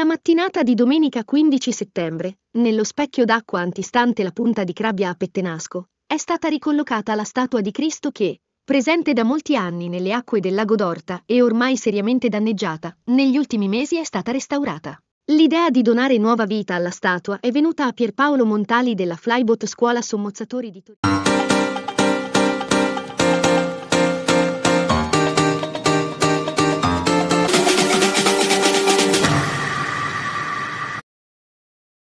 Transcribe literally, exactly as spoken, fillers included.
Nella mattinata di domenica quindici settembre, nello specchio d'acqua antistante la punta di Crabbia a Pettenasco, è stata ricollocata la statua di Cristo che, presente da molti anni nelle acque del lago d'Orta e ormai seriamente danneggiata, negli ultimi mesi è stata restaurata. L'idea di donare nuova vita alla statua è venuta a Pierpaolo Montali della Flyboat Scuola Sommozzatori di Torino.